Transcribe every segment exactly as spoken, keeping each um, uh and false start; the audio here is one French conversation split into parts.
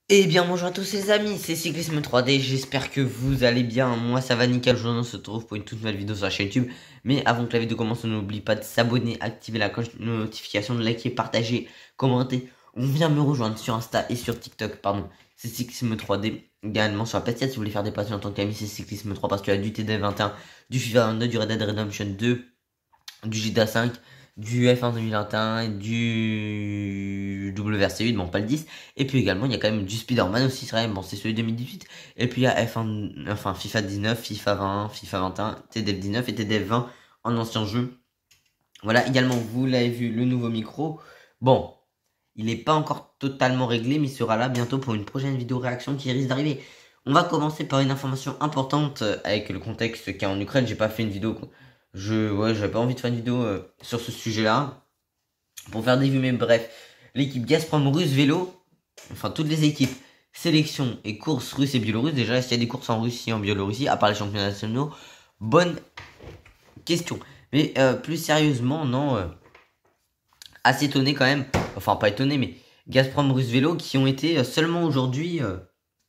Eh bien bonjour à tous les amis, c'est Cyclisme trois D, j'espère que vous allez bien, moi ça va nickel, aujourd'hui on se retrouve pour une toute nouvelle vidéo sur la chaîne YouTube. Mais avant que la vidéo commence, n'oublie pas de s'abonner, activer la cloche de notification, de liker, partager, commenter. On vient me rejoindre sur Insta et sur TikTok, pardon, c'est Cyclisme trois D. Également sur la P S quatre si vous voulez faire des passions en tant qu'ami, c'est Cyclisme trois parce qu'il y a du T D vingt et un, du FIFA vingt-deux, du Red Dead Redemption deux, du G T A cinq, du F un deux mille vingt et un, du W R C huit, bon pas le dix, et puis également il y a quand même du Spider-Man aussi, c'est vrai, bon c'est celui de deux mille dix-huit, et puis il y a F un, enfin FIFA dix-neuf, FIFA vingt, FIFA vingt et un, T D F dix-neuf et T D F vingt en ancien jeu. Voilà, également vous l'avez vu, le nouveau micro, bon, il n'est pas encore totalement réglé, mais il sera là bientôt pour une prochaine vidéo réaction qui risque d'arriver. On va commencer par une information importante avec le contexte qu'il y a en Ukraine. J'ai pas fait une vidéo, je, ouais, j'avais pas envie de faire une vidéo euh, sur ce sujet-là pour faire des vues, mais bref, l'équipe Gazprom russe vélo, enfin toutes les équipes, sélection et courses russes et biélorusses. Déjà, est-ce qu'il y a des courses en Russie et en Biélorussie à part les championnats nationaux? Bonne question. Mais euh, plus sérieusement, non. Euh, assez étonné quand même. Enfin, pas étonné, mais Gazprom russe vélo qui ont été euh, seulement aujourd'hui euh,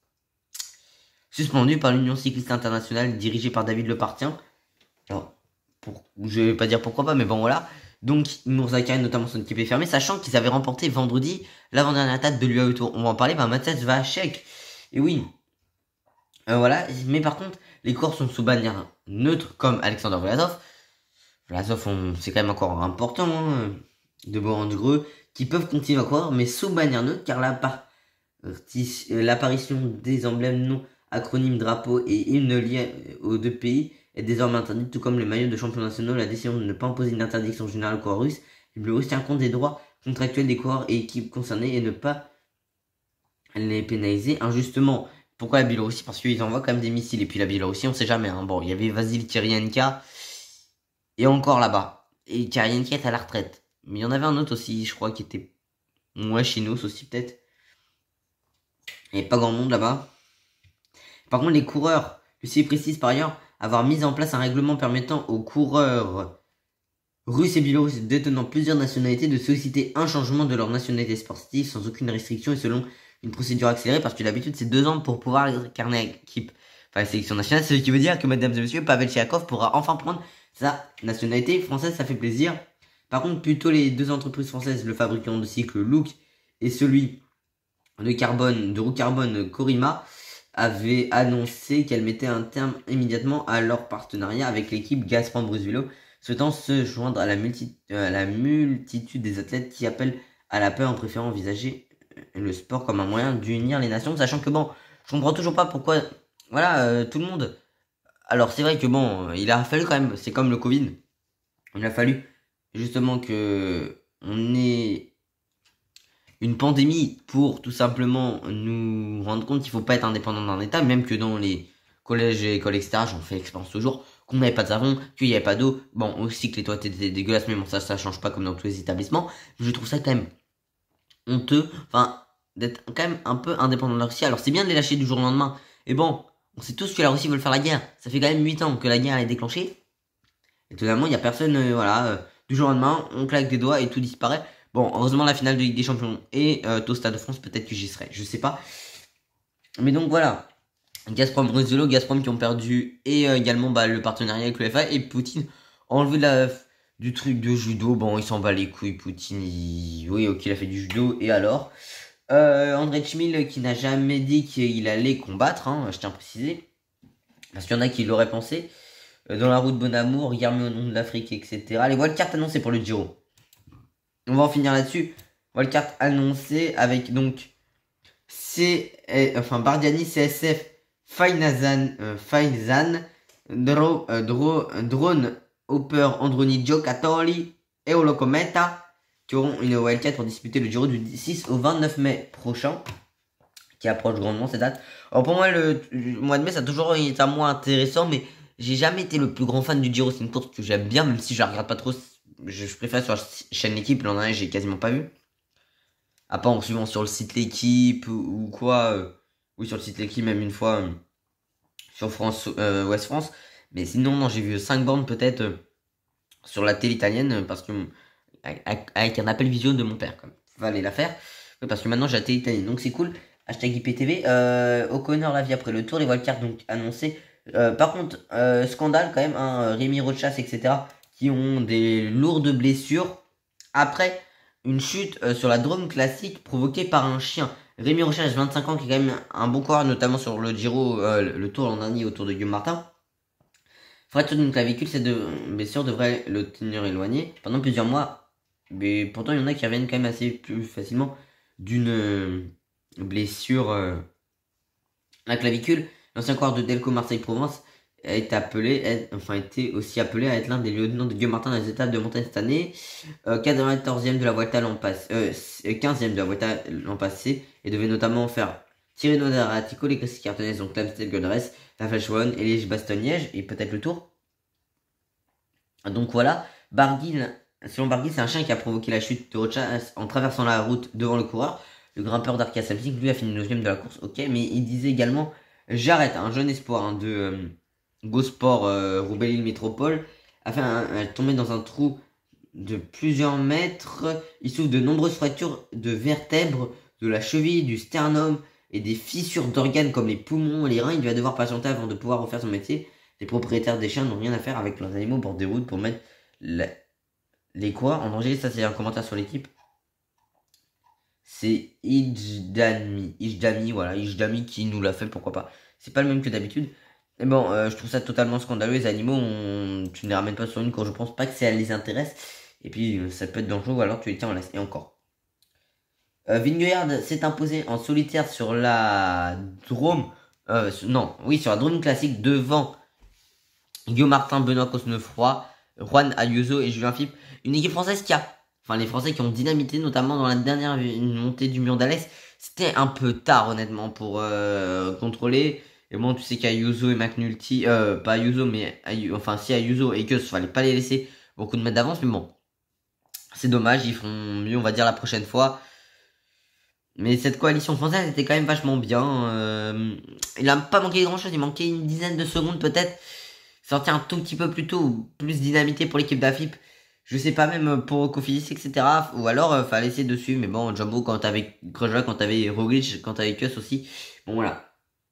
suspendus par l'Union cycliste internationale dirigée par David Lepartien. Alors, pour, je vais pas dire pourquoi pas, mais bon voilà. Donc, Mourzakari, notamment son équipe est fermée, sachant qu'ils avaient remporté vendredi l'avant-dernière étape de l'U A E Tour. On va en parler par Matej Vachek. Et oui. Euh, voilà. Mais par contre, les coureurs sont sous bannière neutre, comme Alexander Vlasov. Vlasov, c'est quand même encore important, hein, de Borangreux, qui peuvent continuer à courir, mais sous bannière neutre, car l'apparition des emblèmes non acronymes, drapeaux et hymnes liés aux deux pays est désormais interdite, tout comme les maillots de champion nationaux. La décision de ne pas imposer une interdiction générale aux coureurs russes, le Biélorusse tient compte des droits contractuels des coureurs et équipes concernés et ne pas les pénaliser injustement. Pourquoi la Biélorussie? Parce qu'ils envoient quand même des missiles. Et puis la Biélorussie, on sait jamais. Hein. Bon, il y avait Vasil Kirienka et encore là-bas. Et Kirienka est à la retraite. Mais il y en avait un autre aussi, je crois, qui était moins chinos aussi peut-être. Il n'y avait pas grand monde là-bas. Par contre, les coureurs, Lucie précise par ailleurs avoir mis en place un règlement permettant aux coureurs russes et biélorusses détenant plusieurs nationalités de solliciter un changement de leur nationalité sportive sans aucune restriction et selon une procédure accélérée, parce que d'habitude c'est deux ans pour pouvoir incarner l'équipe, enfin la sélection nationale, ce qui veut dire que mesdames et messieurs, Pavel Chiakov pourra enfin prendre sa nationalité française, ça fait plaisir. Par contre, plutôt les deux entreprises françaises, le fabricant de cycles Look et celui de carbone, de roue carbone Corima, avait annoncé qu'elle mettait un terme immédiatement à leur partenariat avec l'équipe Gazprom Russe Vélo, souhaitant se joindre à la, multi, euh, à la multitude des athlètes qui appellent à la paix en préférant envisager le sport comme un moyen d'unir les nations, sachant que bon, je comprends toujours pas pourquoi, voilà, euh, tout le monde. Alors c'est vrai que bon, il a fallu quand même, c'est comme le Covid, il a fallu justement que on ait une pandémie pour tout simplement nous rendre compte qu'il faut pas être indépendant d'un état, même que dans les collèges et écoles, et cetera, j'en fais l'expérience toujours, qu'on n'avait pas de savon, qu'il n'y avait pas d'eau, bon, aussi que les toilettes étaient dégueulasses, mais bon, ça, ça change pas comme dans tous les établissements, mais je trouve ça quand même honteux, enfin, d'être quand même un peu indépendant de la Russie. Alors c'est bien de les lâcher du jour au lendemain, et bon, on sait tous que la Russie veut faire la guerre, ça fait quand même huit ans que la guerre est déclenchée, et totalement, il n'y a personne, euh, voilà, euh, du jour au lendemain, on claque des doigts et tout disparaît. Bon, heureusement, la finale de Ligue des Champions est euh, au Stade de France, peut-être que j'y serai, je sais pas. Mais donc voilà, Gazprom, Russelo, Gazprom qui ont perdu, et euh, également bah, le partenariat avec l'U E F A, et Poutine a enlevé la, du truc de judo. Bon, il s'en bat les couilles, Poutine, il... oui, ok, il a fait du judo, et alors euh, André Tchmil qui n'a jamais dit qu'il allait combattre, hein, je tiens à préciser, parce qu'il y en a qui l'auraient pensé. Dans la route Bon Amour, Guillermo au nom de l'Afrique, et cetera. Les wildcards annoncés pour le Giro. On va en finir là-dessus. Wildcard annoncé avec donc C, enfin Bardiani, C S F, Fainazan, euh, Faizan, Dro, euh, Dro, Drone, Hopper, Androni, Giocattoli et Olocometa qui auront une wildcard pour disputer le Giro du six au vingt-neuf mai prochain, qui approche grandement cette date. Alors pour moi, le, le mois de mai, ça a toujours été un mois intéressant, mais j'ai jamais été le plus grand fan du Giro. C'est une course que j'aime bien, même si je la regarde pas trop. Je, je préfère sur la chaîne L'équipe, l'an dernier, j'ai quasiment pas vu. À part en suivant sur le site L'équipe ou, ou quoi. Euh, oui, sur le site L'équipe, même une fois euh, sur France, euh, Ouest France. Mais sinon, non, j'ai vu cinq bornes peut-être euh, sur la télé italienne, parce que avec, avec un appel visio de mon père, comme fallait la faire. Parce que maintenant j'ai la télé italienne, donc c'est cool. hashtag I P T V. Euh, O'Connor la vie après le tour, les wildcards donc annoncés. Euh, par contre, euh, scandale quand même, hein, Rémi Rochas, et cetera, qui ont des lourdes blessures après une chute euh, sur la Drôme classique provoquée par un chien. Rémi Rochas, vingt-cinq ans, qui est quand même un bon coureur, notamment sur le Giro, euh, le tour l'an dernier autour de Guillaume Martin. Fracture d'une clavicule, cette de... blessure devrait le tenir éloigné pendant plusieurs mois. Mais pourtant, il y en a qui reviennent quand même assez plus facilement d'une euh, blessure euh, à la clavicule. L'ancien coureur de Delco Marseille-Provence a été appelé, est, enfin été aussi appelé à être l'un des lieutenants de Guillaume Martin dans les étapes de montagne cette année. Euh, quatorzième de la Vuelta l'an passé, euh, quinzième de la Vuelta l'an passé, et devait notamment faire Tirreno d'Adriatico, les classiques cartonaises, donc Amstel Gold Race, la Flèche Wallonne et Liège-Bastogne-Liège, et peut-être le Tour. Donc voilà, Barguil, selon Barguil, c'est un chien qui a provoqué la chute de Rochas en traversant la route devant le coureur. Le grimpeur d'Arca Samsic, lui, a fini neuvième de la course, ok, mais il disait également, j'arrête, un jeune espoir hein, de euh, Gosport euh, Roubaix-Lille Métropole, a fait un, un, tombé dans un trou de plusieurs mètres. Il souffre de nombreuses fractures de vertèbres, de la cheville, du sternum et des fissures d'organes comme les poumons et les reins. Il va devoir patienter avant de pouvoir refaire son métier. Les propriétaires des chiens n'ont rien à faire avec leurs animaux au bord des routes pour mettre la... les quoi en danger. Ça, c'est un commentaire sur l'équipe. C'est Ijdami, Ijdami, voilà, Ijdami qui nous l'a fait, pourquoi pas. C'est pas le même que d'habitude. Mais bon, euh, je trouve ça totalement scandaleux. Les animaux, on... tu ne les ramènes pas sur une quand je pense pas que ça les intéresse. Et puis, euh, ça peut être dangereux ou alors tu les tiens en laisse. Et encore. Euh, Vingegaard s'est imposé en solitaire sur la Drôme. Euh, non, oui, sur la Drôme classique devant Guillaume Martin, Benoît Cosnefroy, Juan Ayuso et Julien Philippe. Une équipe française qui a, enfin les Français qui ont dynamité, notamment dans la dernière montée du mur d'Alès. C'était un peu tard honnêtement pour euh, contrôler. Et bon, tu sais qu'Ayuso et McNulty, euh, pas Ayuso, mais Ayuso, enfin si Ayuso et que il fallait pas les laisser beaucoup de mètres d'avance, mais bon. C'est dommage, ils feront mieux, on va dire, la prochaine fois. Mais cette coalition française était quand même vachement bien. Euh, il a pas manqué grand chose, il manquait une dizaine de secondes peut-être. Sorti un tout petit peu plus tôt, plus dynamité pour l'équipe d'Afip. Je sais pas, même pour Cofidis, et cetera. Ou alors, euh, fallait essayer de suivre. Mais bon, Jumbo, quand t'avais Grosjean, quand t'avais Roglic, quand t'avais Kuss aussi. Bon, voilà.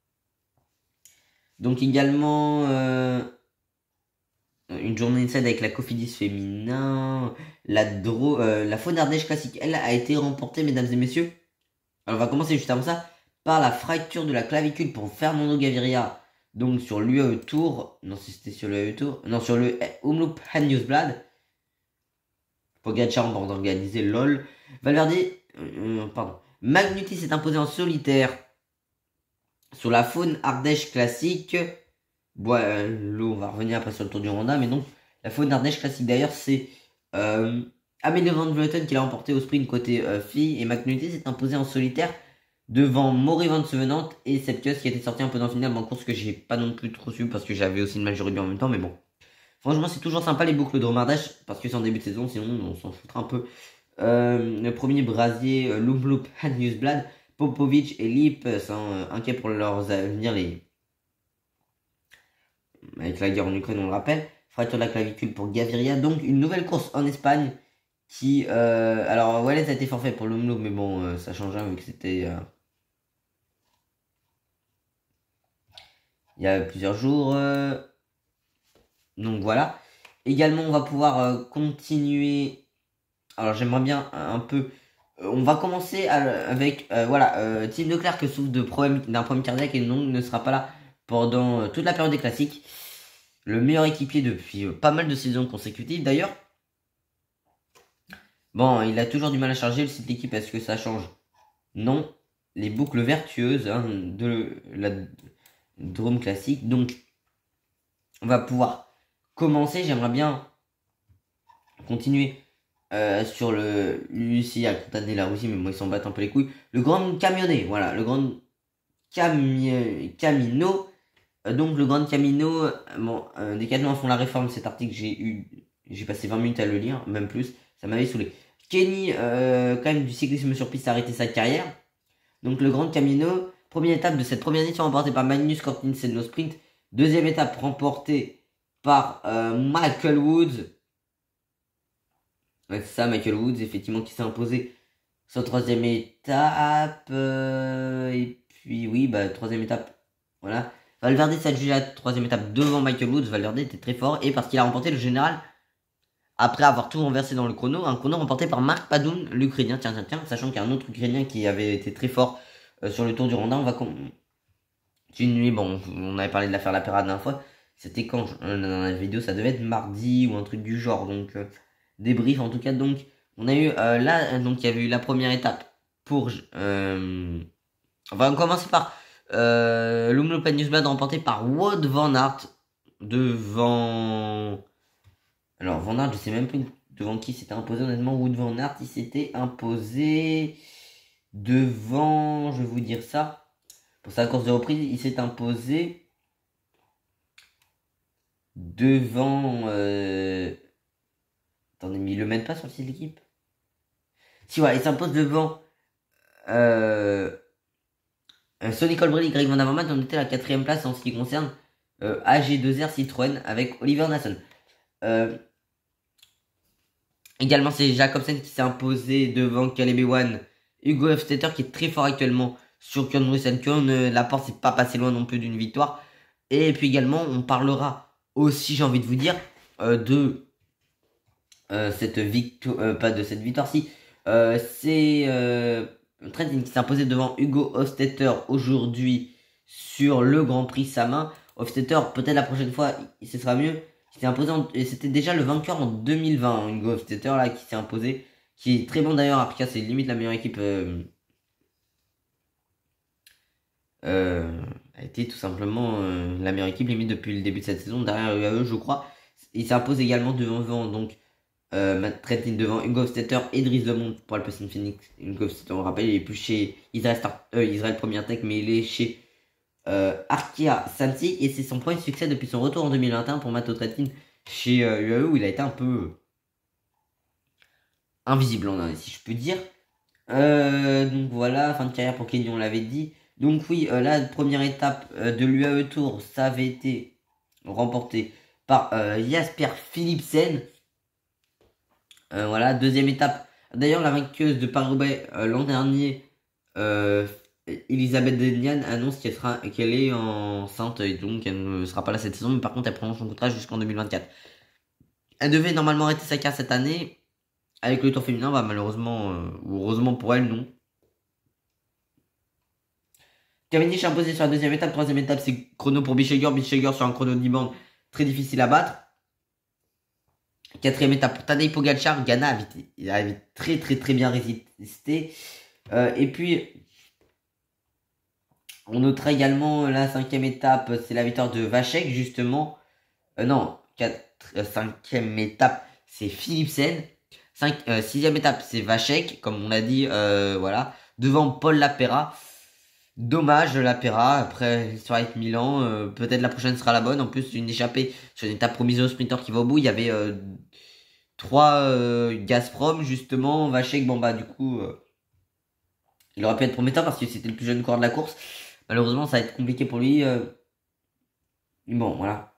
Donc également, euh, une journée inside avec la Cofidis féminin. La Dro, euh, la Faune Ardèche classique, elle a été remportée, mesdames et messieurs. Alors, on va commencer juste avant ça par la fracture de la clavicule pour Fernando Gaviria. Donc sur l'U A E Tour, non si c'était sur l'U A E Tour, non sur le Omloop Newsblad. Pogacar en bord d'organiser LOL. Valverde, euh, pardon. Magnuti s'est imposé en solitaire sur la Faune Ardèche classique. Bon, euh, l'eau, on va revenir après sur le Tour du Rwanda, mais donc la Faune Ardèche classique d'ailleurs c'est euh, Amélie Van Vleuten qui l'a emporté au sprint côté euh, fille et Magnuti s'est imposé en solitaire devant Maury Van Sevenant et Sepkus qui était sorti un peu dans le final en course que j'ai pas non plus trop su parce que j'avais aussi une majorité en même temps, mais bon. Franchement, c'est toujours sympa les boucles de Romardèche parce que c'est en début de saison, sinon on s'en foutra un peu. Euh, le premier brasier, euh, Loop Newsblad, Popovic et Lip sont euh, inquiets pour leurs avenirs les... avec la guerre en Ukraine, on le rappelle. Fracture de la clavicule pour Gaviria, donc une nouvelle course en Espagne qui... Euh, alors, Wallace a été forfait pour l'Omloop, mais bon, euh, ça change rien vu que c'était... Euh, il y a plusieurs jours. Euh... Donc voilà. Également, on va pouvoir euh, continuer. Alors j'aimerais bien un, un peu. Euh, on va commencer à, avec euh, voilà. Euh, Tim Declercq que souffre de problème d'un problème cardiaque et donc ne sera pas là pendant euh, toute la période des classiques. Le meilleur équipier depuis euh, pas mal de saisons consécutives d'ailleurs. Bon, il a toujours du mal à charger le site d'équipe. Est-ce que ça change? Non. Les boucles vertueuses hein, de la Drôme classique. Donc, on va pouvoir commencer. J'aimerais bien continuer euh, sur le Lucie à condamner la Russie, mais moi ils s'en battent un peu les couilles. Le grand camionnet, voilà, le grand cami Camino. Euh, donc le grand Camino, euh, bon, euh, Decathlon font la réforme. Cet article, j'ai eu, j'ai passé vingt minutes à le lire, même plus. Ça m'avait saoulé. Kenny, euh, quand même du cyclisme sur piste, a arrêté sa carrière. Donc le grand Camino, première étape de cette première édition remportée par Magnus Cort Nielsen au sprint. Deuxième étape remportée par euh, Michael Woods. Ouais, c'est ça, Michael Woods, effectivement, qui s'est imposé sa troisième étape. Euh, et puis, oui, bah, troisième étape. Voilà. Valverde s'est adjugé la troisième étape devant Michael Woods. Valverde était très fort. Et parce qu'il a remporté le général, après avoir tout renversé dans le chrono, un chrono remporté par Marc Padoun, l'Ukrainien. Tiens, tiens, tiens. Sachant qu'il y a un autre Ukrainien qui avait été très fort euh, sur le Tour du Rwanda. On va continuer. Bon, on avait parlé de l'affaire La Perra la dernière fois. C'était quand euh, dans la vidéo, ça devait être mardi ou un truc du genre. Donc, euh, débrief en tout cas. Donc, on a eu euh, là, donc il y avait eu la première étape pour. Euh, enfin, on commence par euh, l'Omloop Newsblad remporté par Wout van Aert devant. Alors, Van Aert, je sais même plus devant qui s'était imposé. Honnêtement, Wout van Aert, il s'était imposé devant. Je vais vous dire ça. Pour sa course de reprise, il s'est imposé devant. Euh... Attendez, mais il le mène pas sur le site de l'équipe. Si, voilà, il s'impose devant. Euh... Sonny Colbrelli, Greg Van Avermaet, on était à la quatrième place en ce qui concerne euh, A G deux R Citroën avec Oliver Nassen. Euh, également, c'est Jacobsen qui s'est imposé devant Caleb Ewan, Hugo Hofstetter qui est très fort actuellement sur Kuhn Russen. Kuhn, euh, la porte c'est pas passé loin non plus d'une victoire. Et puis également, on parlera aussi, j'ai envie de vous dire, euh, de euh, cette victoire, euh, pas de cette victoire, si, euh, c'est euh, Trentin qui s'est imposé devant Hugo Hofstetter aujourd'hui sur le Grand Prix Samin. Hofstetter, peut-être la prochaine fois, ce sera mieux. Il s'est imposé en, et c'était déjà le vainqueur en deux mille vingt, hein, Hugo Hofstetter là qui s'est imposé, qui est très bon d'ailleurs. Arca, c'est limite la meilleure équipe. Euh, euh, a été tout simplement euh, la meilleure équipe limite depuis le début de cette saison derrière U A E, je crois. Il s'impose également devant donc euh, Matt Trentin devant Hugo Hofstetter et Dries Demont pour Alpecin Phoenix. Hugo Hofstetter, on rappelle, il est plus chez Israel, Start, euh, Israel Premier Tech, mais il est chez euh, Arkea Samsic et c'est son premier succès depuis son retour en deux mille vingt et un pour Matt Trentin chez euh, U A E où il a été un peu invisible, on a, si je peux dire. Euh, donc voilà, fin de carrière pour Kenny, on l'avait dit. Donc oui, euh, la première étape euh, de l'U A E Tour, ça avait été remporté par euh, Jasper Philipsen. Euh, voilà, deuxième étape. D'ailleurs, la vainqueuse de Paris-Roubaix euh, l'an dernier, euh, Elisabeth Denian, annonce qu'elle sera, qu'elle est enceinte et donc elle ne sera pas là cette saison. Mais par contre, elle prolonge son contrat jusqu'en deux mille vingt-quatre. Elle devait normalement arrêter sa carrière cette année. Avec le Tour féminin, bah, malheureusement, euh, ou heureusement pour elle, non. Cavendish imposé sur la deuxième étape. Troisième étape, c'est chrono pour Bischegger. Bischegger sur un chrono de bande très difficile à battre. Quatrième étape pour Tadej Pogacar. Ghana avait, il avait très très très bien résisté. Euh, et puis, on notera également la cinquième étape, c'est la victoire de Vachek, justement. Euh, non, quatre, euh, cinquième étape, c'est Philipsen. Cinq, euh, sixième étape, c'est Vachek, comme on l'a dit, euh, voilà, devant Paul Lapera. Dommage Lapera, après l'histoire avec Milan, euh, peut-être la prochaine sera la bonne. En plus, une échappée sur une étape promise au sprinter qui va au bout. Il y avait euh, trois euh, Gazprom, justement. Vachek, bon bah du coup, euh, il aurait pu être prometteur parce que c'était le plus jeune coureur de la course. Malheureusement, ça va être compliqué pour lui. Euh, bon, voilà.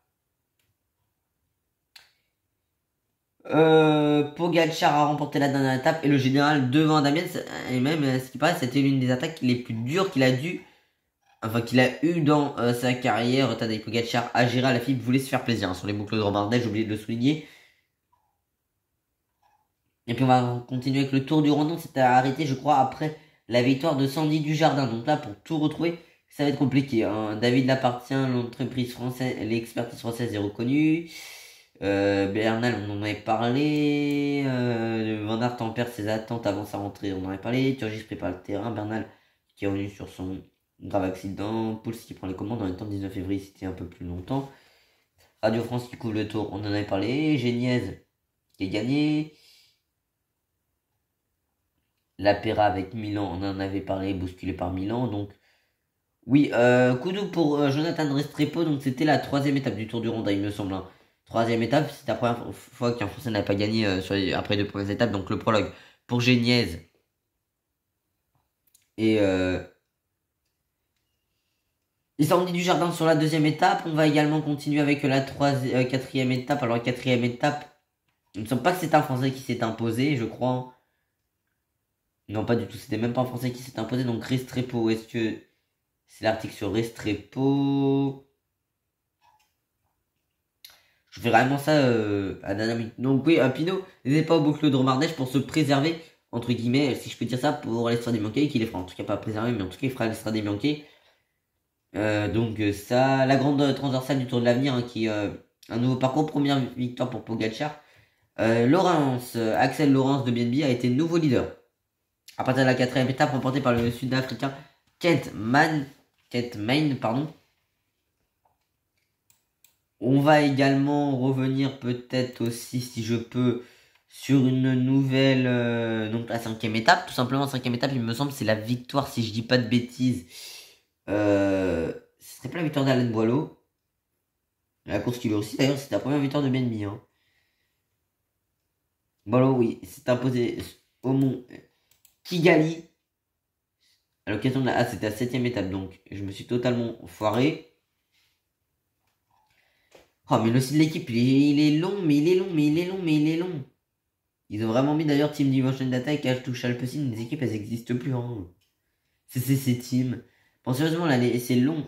Euh, Pogacar a remporté la dernière étape et le général devant Damien. Et même, ce qui paraît, c'était l'une des attaques les plus dures qu'il a dû, enfin qu'il a eu dans euh, sa carrière. Tadej Pogacar à gérer à la F I B voulait se faire plaisir hein, sur les boucles de Romardel, j'ai oublié de le souligner. Et puis on va continuer avec le Tour du Rwanda. C'était arrêté, je crois, après la victoire de Sandy Dujardin. Donc là, pour tout retrouver, ça va être compliqué. Hein. David Lappartient, l'entreprise française, l'expertise française est reconnue. Euh, Bernal, on en avait parlé. Euh, Van Aert tempère ses attentes avant sa rentrée, on en avait parlé. Turgis prépare le terrain. Bernal qui est revenu sur son grave accident. Pouls qui prend les commandes en même temps, dix-neuf février, c'était un peu plus longtemps. Radio France qui couvre le Tour, on en avait parlé. Geniez qui est gagné. La Pera avec Milan, on en avait parlé, bousculé par Milan. Donc, oui, euh, coup doux pour euh, Jonathan Restrepo. Donc, c'était la troisième étape du Tour du Rwanda, il me semble. Hein. Troisième étape, c'était la première fois qu'un Français n'avait pas gagné euh, sur les, après les deux premières étapes. Donc, le prologue pour Geniez. Et, euh, et Sandy Dujardin sur la deuxième étape. On va également continuer avec la troisième, euh, quatrième étape. Alors, la quatrième étape, il ne me semble pas que c'est un Français qui s'est imposé, je crois. Non, pas du tout. C'était même pas un Français qui s'est imposé. Donc, Restrepo, est-ce que C'est l'article sur Restrepo. Je fais vraiment ça euh, à la dernière minute. Donc oui, euh, Pinot, n'hésitez pas au boucle de Romardèche pour se préserver, entre guillemets, si je peux dire ça, pour l'Estrade des Bianchi, qui les fera en tout cas pas préserver, mais en tout cas il fera l'Estrade des Bianchi. Euh, donc euh, ça, la grande transversale du Tour de l'Avenir, hein, qui est euh, un nouveau parcours, première victoire pour Pogacar. Euh, Laurence, euh, Axel Laurence de B N B a été nouveau leader. À partir de la quatrième étape, remportée par le Sud-Africain Kent Man, Kent Main, pardon. On va également revenir peut-être aussi, si je peux, sur une nouvelle, euh, donc la cinquième étape. Tout simplement, cinquième étape, il me semble, c'est la victoire, si je dis pas de bêtises. Euh, ce serait pas la victoire d'Alain Boileau. La course qu'il a aussi, d'ailleurs, c'était la première victoire de B N B. Hein. Boileau, oui, c'est imposé au mont Kigali. À l'occasion de la... Ah, c'était la septième étape, donc je me suis totalement foiré. Oh, mais le site de l'équipe, il, il est long, mais il est long, mais il est long, mais il est long. Ils ont vraiment mis d'ailleurs Team Dimension Data et Cash to Alpecin, les équipes, elles n'existent plus. Hein. C'est ces teams. Bon, sérieusement, là, c'est long.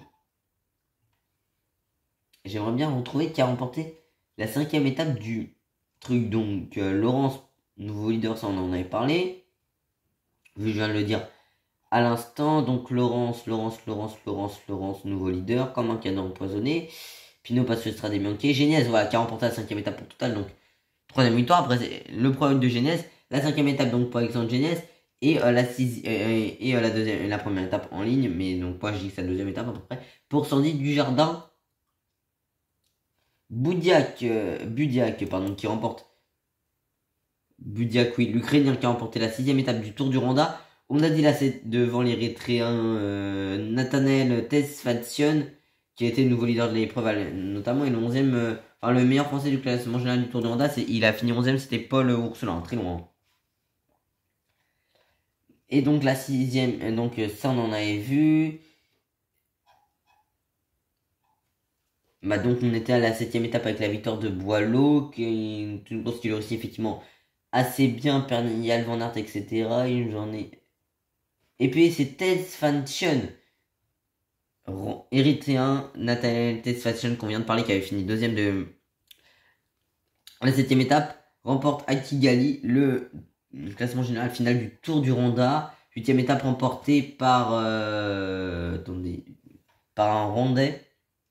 J'aimerais bien retrouver qui a remporté la cinquième étape du truc. Donc, euh, Laurence, nouveau leader, ça on en avait parlé. Je viens de le dire à l'instant. Donc, Laurence, Laurence, Laurence, Laurence, Laurence, nouveau leader, comme un canon empoisonné. Pinot passe sur Estrade des Bianchi. Genèse, voilà, qui a remporté la cinquième étape pour total. Donc, troisième victoire. Après, c'est le problème de Genèse. La cinquième étape, donc, pour Alexandre Genèse. Et, euh, la, six, euh, et euh, la, deuxième, la première étape en ligne. Mais donc, moi, je dis que c'est la deuxième étape à peu près. Pour Sandy Dujardin. Boudiak, euh, Budiak, pardon, qui remporte. Budiak, oui, l'Ukrainien qui a remporté la sixième étape du Tour du Rwanda. On a dit là, c'est devant l'Érythréen euh, Nathanael Tesfatsion, qui a été le nouveau leader de l'épreuve, notamment, et le onzième, euh, enfin le meilleur français du classement général du Tour du Rwanda, c'est, il a fini onzième, c'était Paul Ourselin, très loin. Et donc la sixième, donc ça on en avait vu. Bah donc on était à la septième étape avec la victoire de Boileau, qui est une course qui le réussit effectivement assez bien, Pernille Van Aert, et cetera. Une journée. Et puis c'est Tesfatsion, érythréen, Nathanael Tesfatsion, qu'on vient de parler, qui avait fini deuxième de la septième étape, remporte à Kigali le classement général final du Tour du Rwanda. Huitième étape remportée par euh, attendez, par un Rwandais,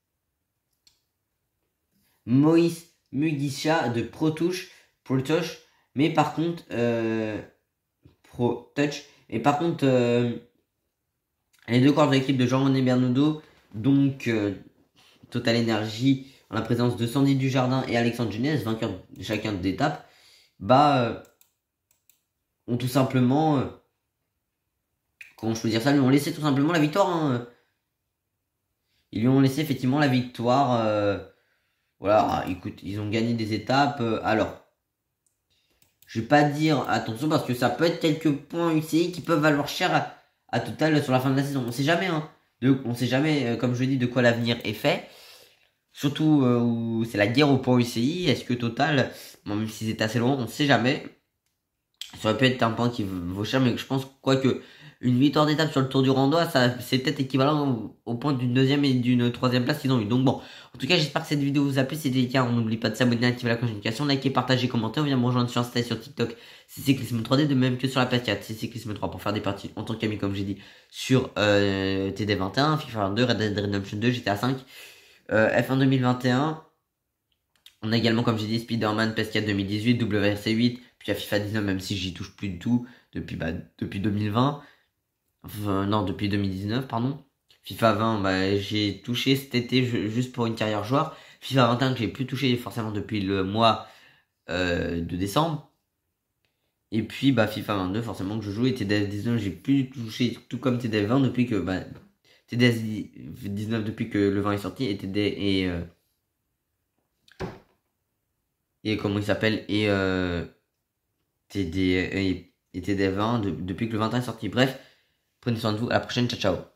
Moïse Mugisha de Protouche, Protouche, mais par contre, euh, Pro Touch, et par contre, euh, les deux corps de l'équipe de Jean-René Bernodeau, donc euh, Total Energy, en la présence de Sandy Dujardin et Alexandre Genèse, vainqueurs de chacun d'étape, bah, euh, ont tout simplement, euh, comment je peux dire ça, lui ont laissé tout simplement la victoire. Hein. Ils lui ont laissé effectivement la victoire. Euh, voilà, écoute, ils ont gagné des étapes. Euh, alors, je vais pas dire attention parce que ça peut être quelques points U C I qui peuvent valoir cher à, à Total sur la fin de la saison. On sait jamais, hein. De, on sait jamais, euh, comme je dis, de quoi l'avenir est fait. Surtout euh, où c'est la guerre au point U C I. Est-ce que Total, bon, même s'ils étaient assez loin, on sait jamais. Ça aurait pu être un point qui vaut cher, mais je pense quoi que une victoire d'étape sur le Tour du Rwanda, ça c'est peut-être équivalent au, au point d'une deuxième et d'une troisième place qu'ils ont eu. Donc bon, en tout cas, j'espère que cette vidéo vous a plu. Si c'est le cas, on n'oublie pas de s'abonner, d'activer la communication, liker, partager, commenter. On vient me rejoindre sur Insta et sur TikTok. C'est Cyclisme trois D, de même que sur la P S quatre. C'est Cyclisme trois pour faire des parties en tant qu'ami, comme j'ai dit, sur euh, T D vingt et un, FIFA vingt-deux, Red Dead Redemption deux, G T A cinq, euh, F un deux mille vingt et un. On a également, comme j'ai dit, Spider-Man, P S quatre deux mille dix-huit, W R C huit, puis à FIFA dix-neuf, même si j'y touche plus du tout depuis, bah, depuis deux mille vingt. Enfin, non, depuis deux mille dix-neuf, pardon. FIFA vingt, bah, j'ai touché cet été juste pour une carrière joueur. FIFA vingt et un que j'ai plus touché forcément depuis le mois euh, de décembre. Et puis bah FIFA vingt-deux forcément que je joue, et T D S dix-neuf j'ai plus touché, tout comme T D S vingt depuis que bah, T D S dix-neuf depuis que le vingt est sorti, et T D et euh, et comment il s'appelle, et euh, T D et, et T D vingt de, depuis que le vingt et un est sorti. Bref, prenez soin de vous, à la prochaine, ciao ciao.